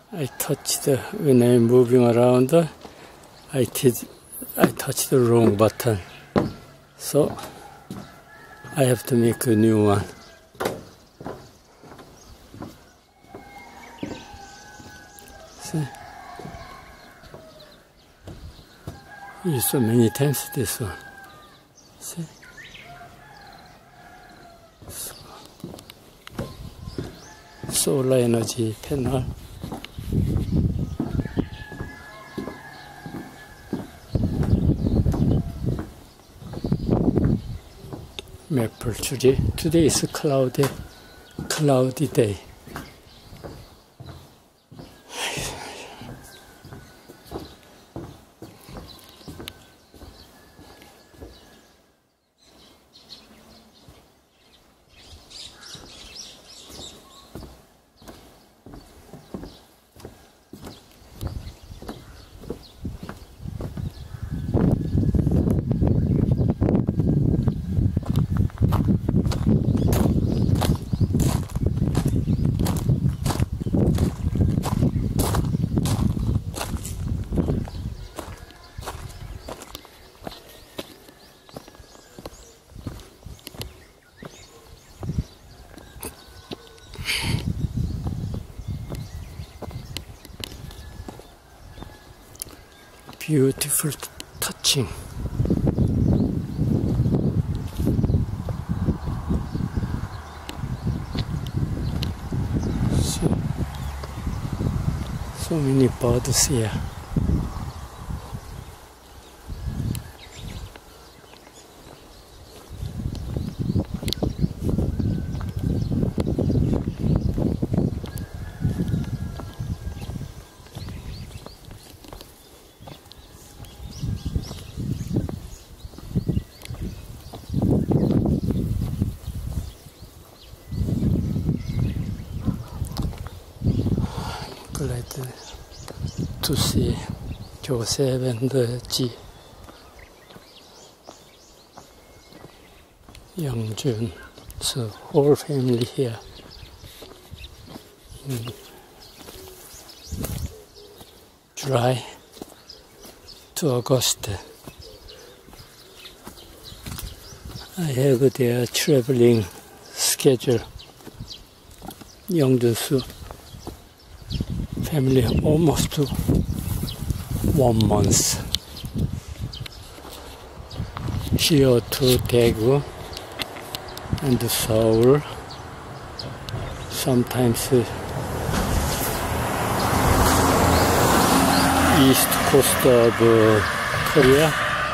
I touched when I'm moving around. I touched the wrong button, so I have to make a new one. See? Use so many times this one. See? Solar energy panel. Maple tree. Today is a cloudy day. Beautiful touching. So many birds here. Glad to see Joseph and Ji Youngjun's whole family here in July to August. I have their traveling schedule. Youngjun's family almost 1 month. Here to Daegu and Seoul, sometimes east coast of Korea,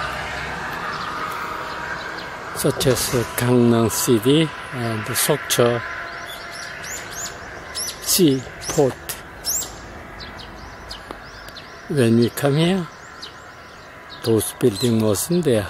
such as Gangnam City and Sokcho Seaport. When we come here, those buildings wasn't there.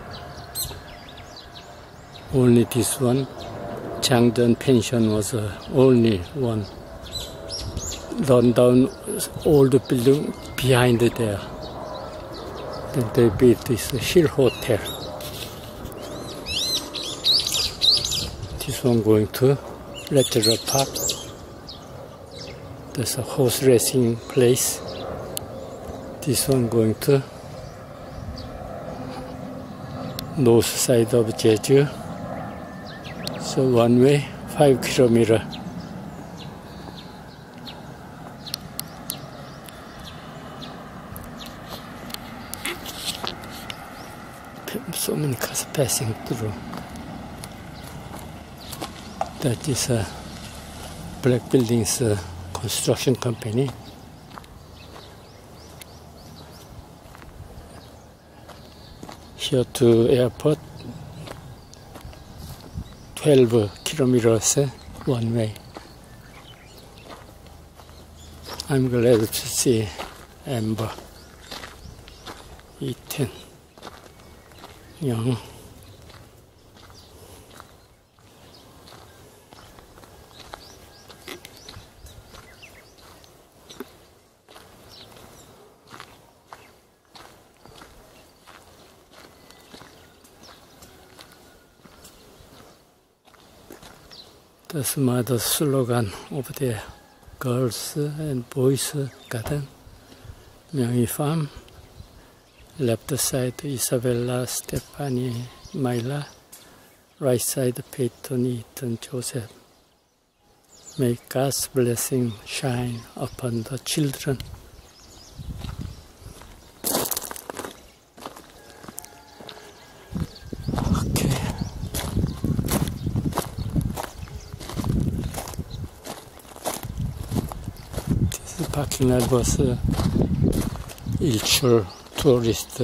Only this one, Changjeon Pension, was only one. Run down old building behind there. Then they built this hill hotel. This one going to Leisure Park. There's a horse racing place. This one going to north side of Jeju. So one way, 5 kilometers. So many cars passing through. That is a Black Buildings construction company. Here to airport, 12 kilometers one way. I'm glad to see Amber, Ethan, Young. That's mother's slogan over there. girls and boys garden, Myung Farm. Left side Isabella, Stephanie, Myla. Right side Peyton, Ethan, Joseph. May God's blessing shine upon the children. Okay. This parking lot was Ilchul tourist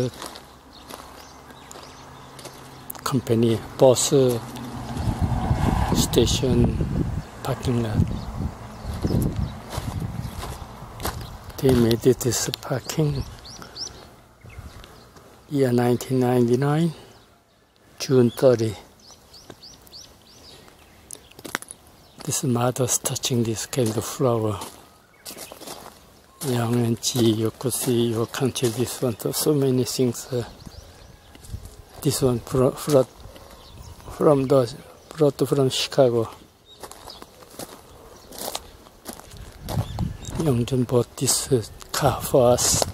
company bus station parking lot. They made this parking year 1999, June 30. This mother's touching this kind of flower. Yang and Ji, you could see your country, this one, so many things. This one brought from Chicago. Youngjun bought this car for us.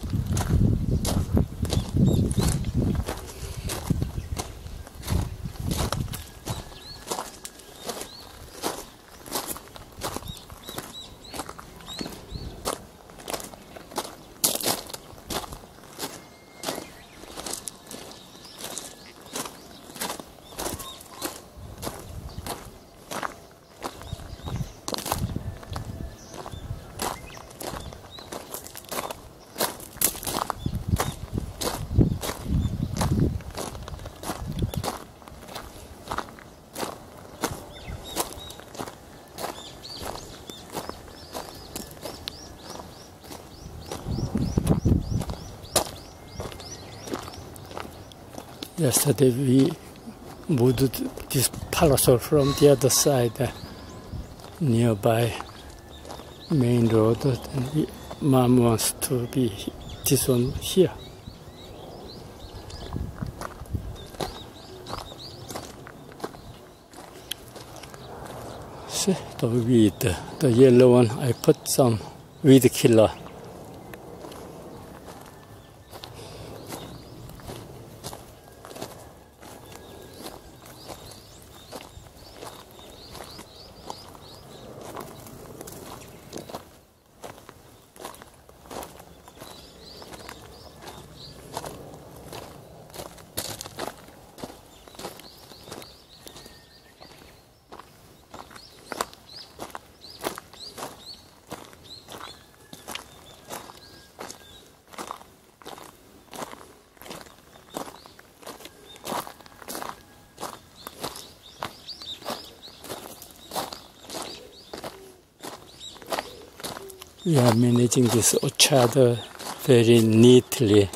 Yesterday we moved this parasol from the other side, nearby main road, and Mom wants to be this one here. See the weed, the yellow one, I put some weed killer. We are managing this orchard very neatly.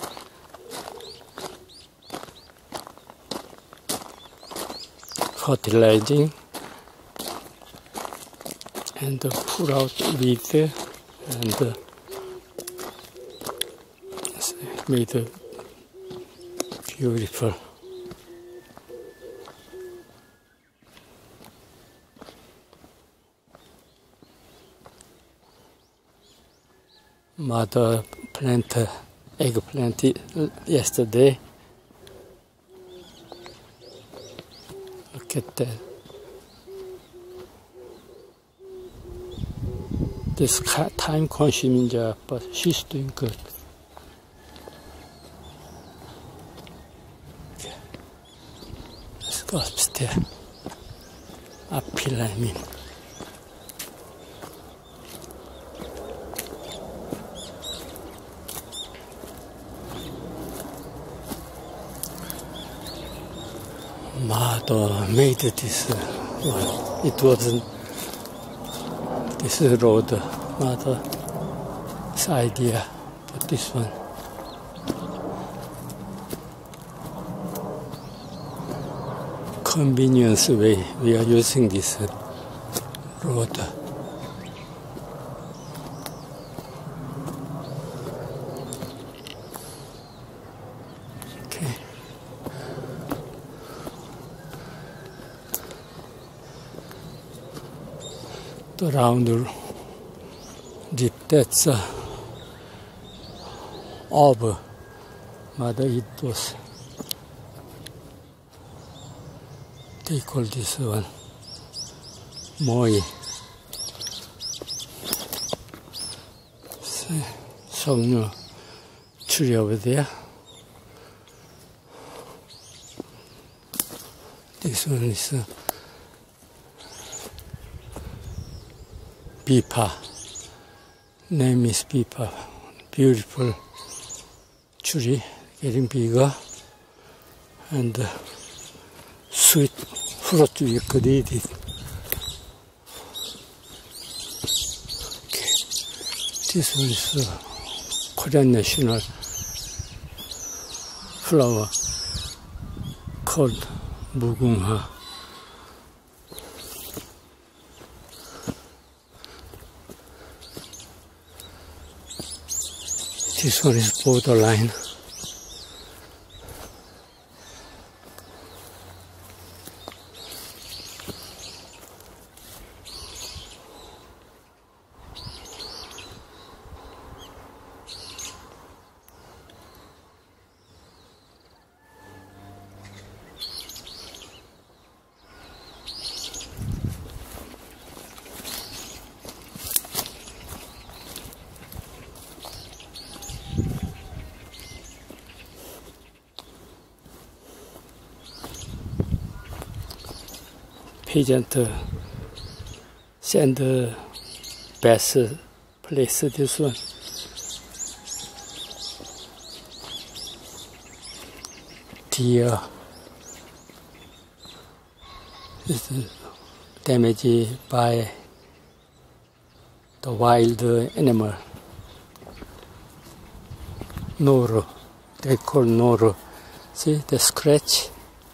Fertilizing and pull out weed and made it beautiful. Mother planted eggplant yesterday. Look at that. This time consuming job, but she's doing good. Okay. Let's go upstairs. Uphill, I mean. Mother made this one. It wasn't this road, Mother's idea, but this one. Convenience way we are using this road. Okay. The round deep. That's of Mother Ito's. They call this one Moi. 성녀 tree over there. This one is Bipa. Name is Bipa. Beautiful tree, getting bigger, and sweet fruit you could eat it. Okay. This one is Korean national flower called 무궁화. This one is borderline. Peasant send the best place this one. Deer is damaged by the wild animal. Noro, they call Noro. See the scratch?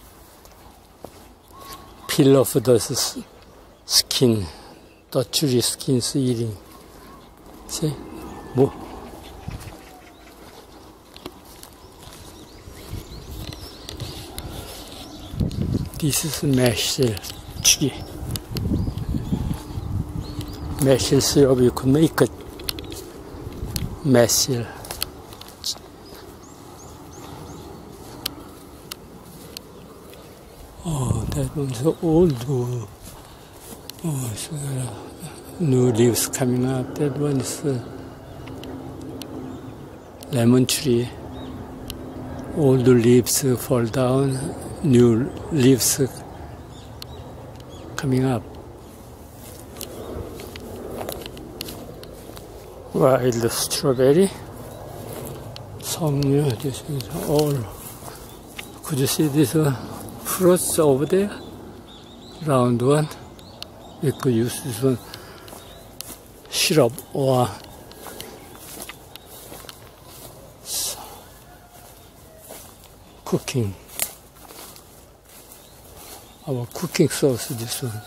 Peel off the skin, the tree skin's eating. See? More. This is mashel tree. Mashel syrup, you could make it mashel. Oh, that one's old. Oh, so new leaves coming up. That one is lemon tree. Old leaves fall down, new leaves coming up. Wild strawberry. 성녀, this is all. Could you see this? Fruits over there, round one. We could use this one syrup or cooking. Our cooking sauce, this one.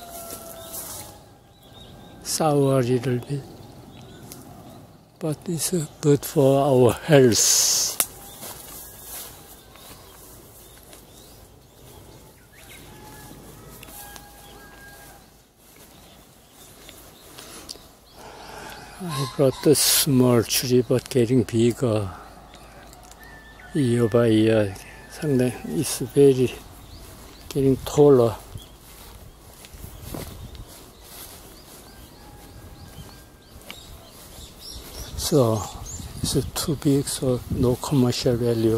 Sour a little bit, but it's good for our health. I brought the small tree, but getting bigger year by year. 상당히 it's very getting taller. So it's too big, so no commercial value.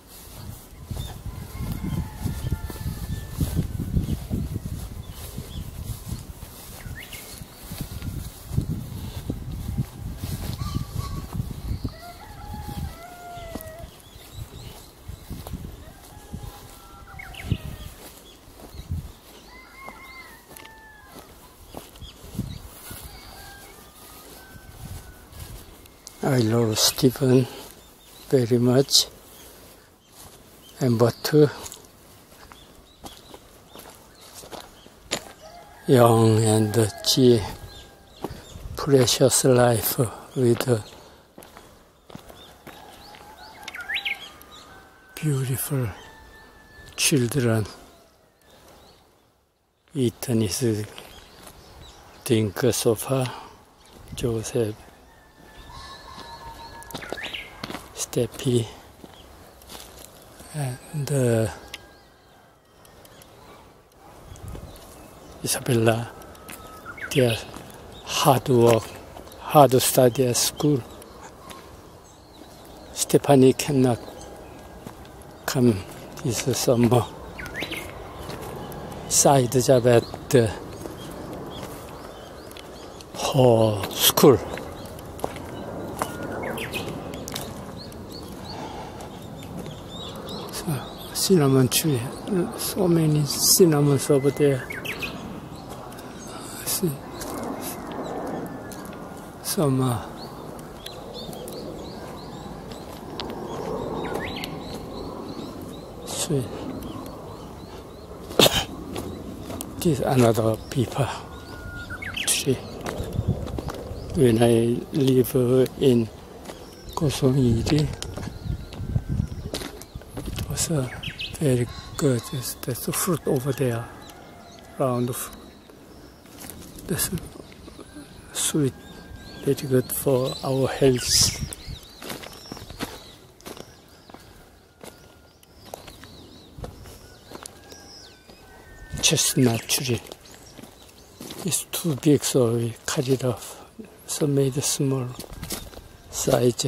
I love Stephen very much, and but young and G, precious life with beautiful children. Ethan is doing so far. Joseph Steffi and Isabella. They are hard work, hard to study at school. Stephanie cannot come this summer. Side job at her school. So, cinnamon tree, so many cinnamons over there. See, some sweet. This is another paper tree. When I live in Gosongiri, it was very good. There's the fruit over there, round fruit. That's sweet, very good for our health. Chestnut tree. It's too big, so we cut it off. So made a small size.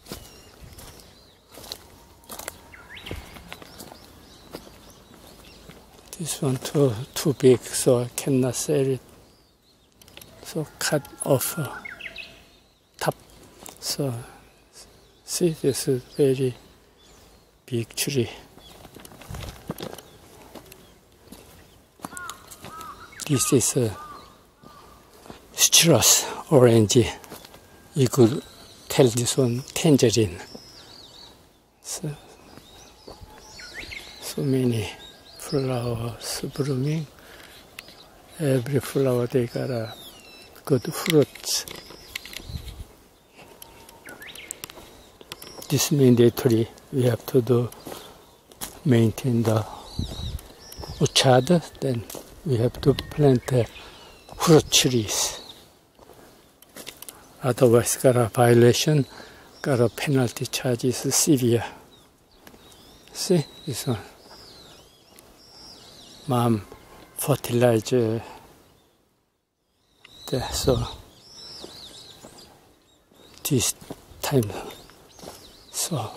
This one too big, so I cannot sell it. So cut off top. So see, this is very big tree. This is a citrus orange. You could tell this one tangerine. So many flowers blooming. Every flower they got a good fruit. This mandatory. We have to maintain the orchard. Then we have to plant fruit trees. Otherwise, got a violation, got a penalty charges severe. See this one. Mom fertilizer there, so this time, so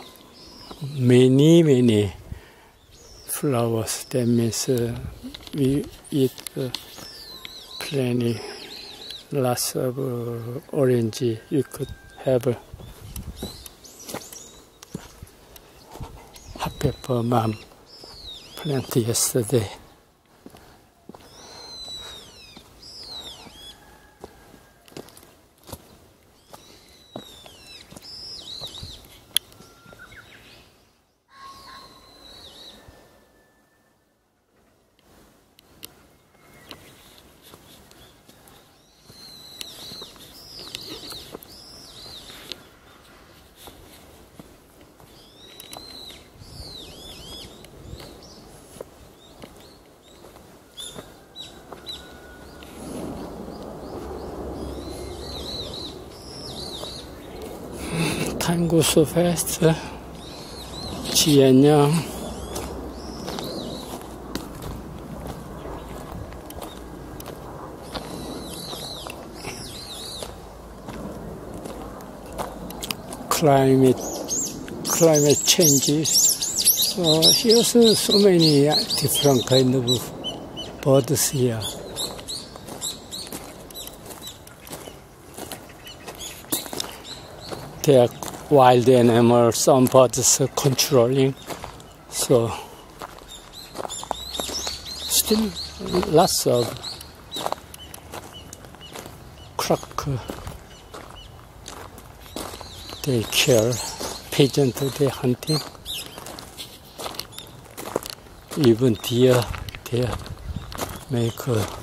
many flowers. That means we eat plenty, lots of orange. You could have hot pepper. Mom planted yesterday. Time goes so fast. 지안녕. Climate changes. Here's so many different kind of birds here. They are wild animals, some birds controlling, so still lots of croc they kill, pigeon they hunting, even deer they make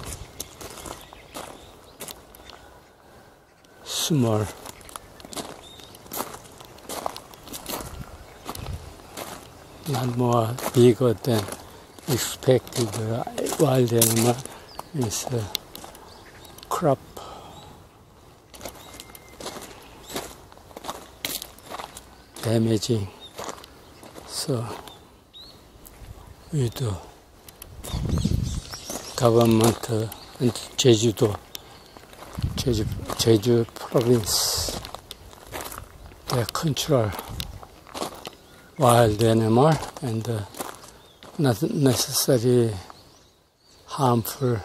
small. Not more bigger than expected. Wild animal is crop. damaging. So with the government and Jeju province, they control wild animal and not necessarily harmful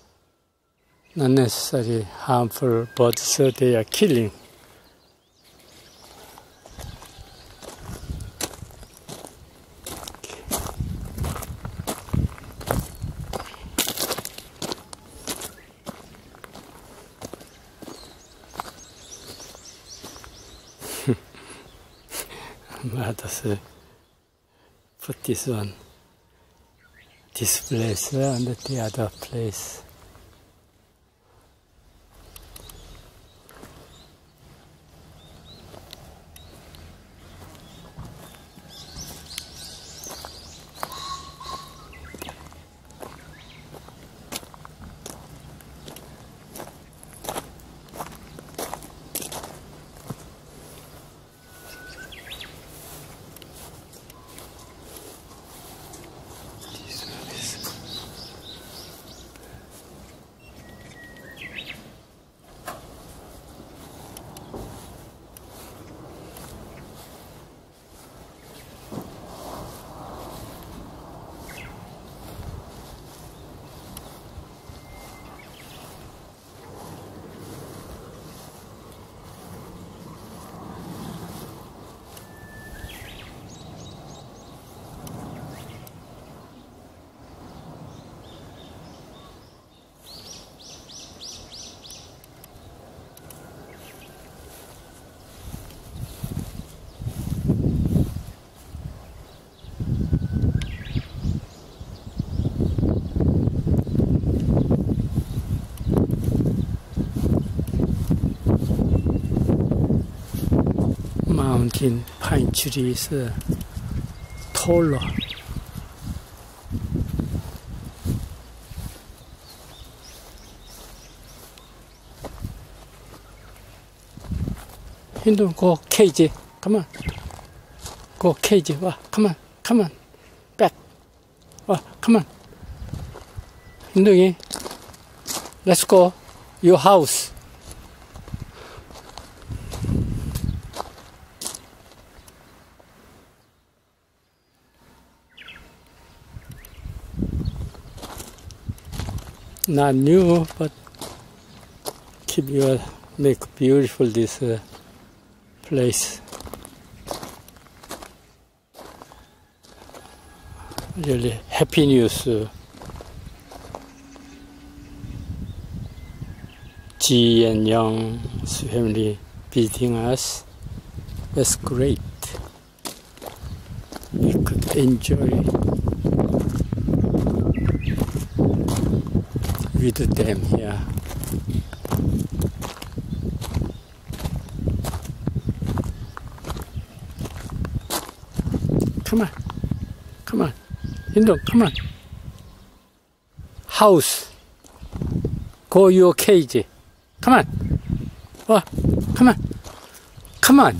birds, so they are killing. Others put this place and the other place. Mountain pine trees taller. Hindu, go cage. Come on. Go cage. Come on. Back. Come on. Hindu, let's go. Your house. Not new, but make beautiful this place. Really happy news. Ji and Young's family visiting us. That's great. We could enjoy with them here. Come on. Hindu, come on. House. Go your cage. Come on. Come on.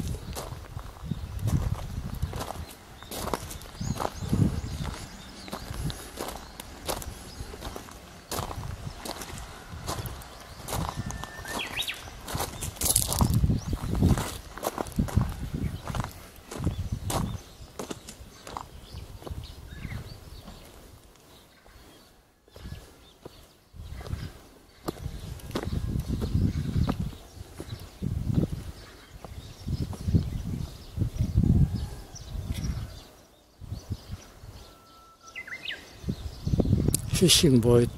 Fishing boat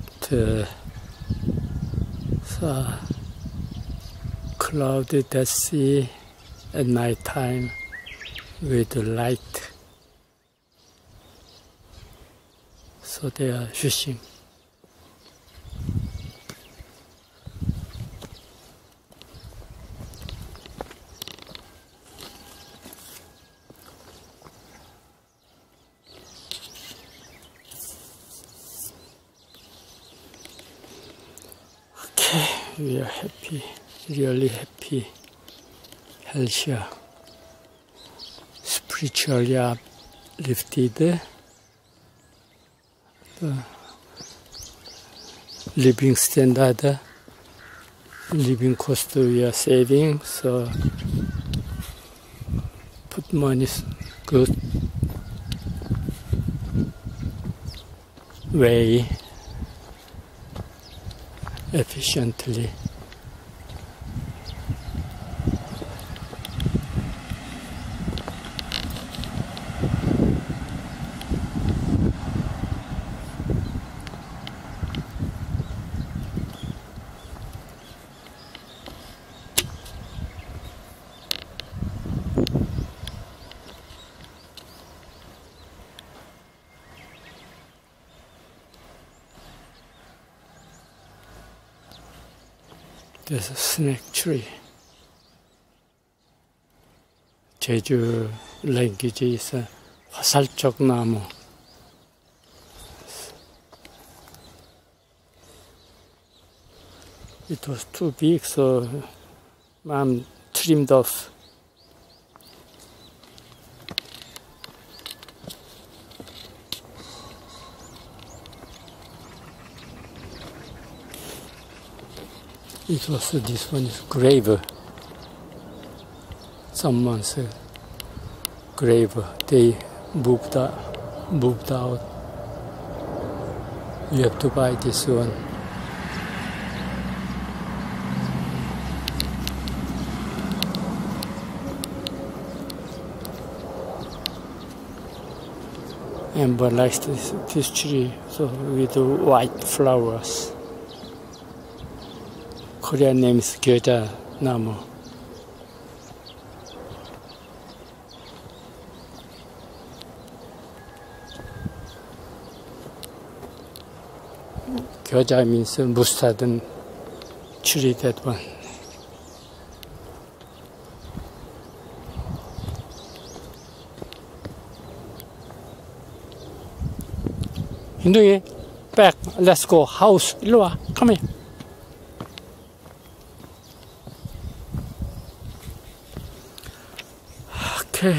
clouded the sea at night time with light, so they are fishing. We are happy, really happy, healthier. spiritually uplifted. The living standard, living cost we are saving, so put money good way, efficiently. There's a snake tree. 제주 랭귀지에서 화살촉 나무. It was too big, so Mom trimmed off. It was this one is grave. Someone's grave. They moved out. You have to buy this one. Amber likes this tree, so with white flowers. Korean name is Gyoja Namu. Gyoja means mustard tree, that one. Hindui, back, let's go, house, 일로 와, come here. Okay.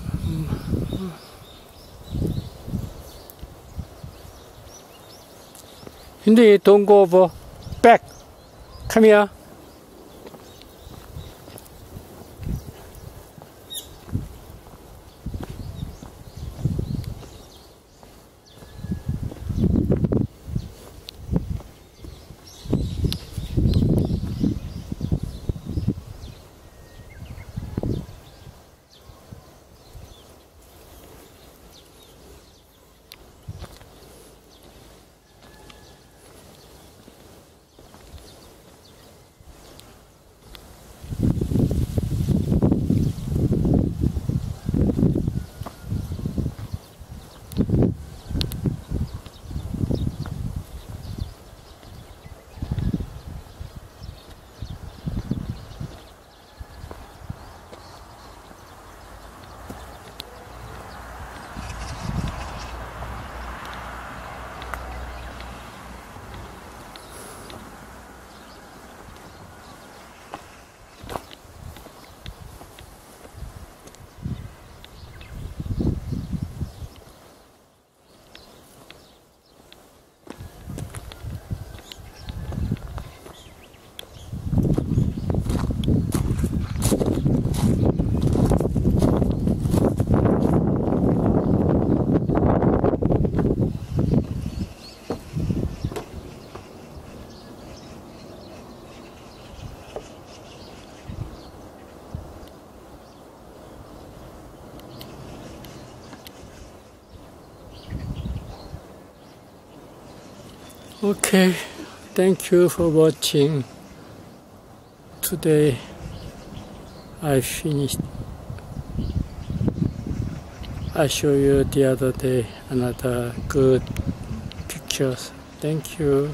Hindui, don't go over, back, come here. Okay, thank you for watching. Today I finished. I show you the other day another good pictures. Thank you,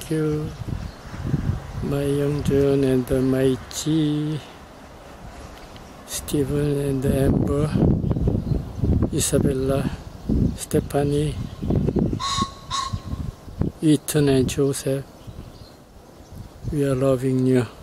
my Youngjun and my G, Stephen and Amber, Isabella, Stephanie, Ethan and Joseph. We are loving you.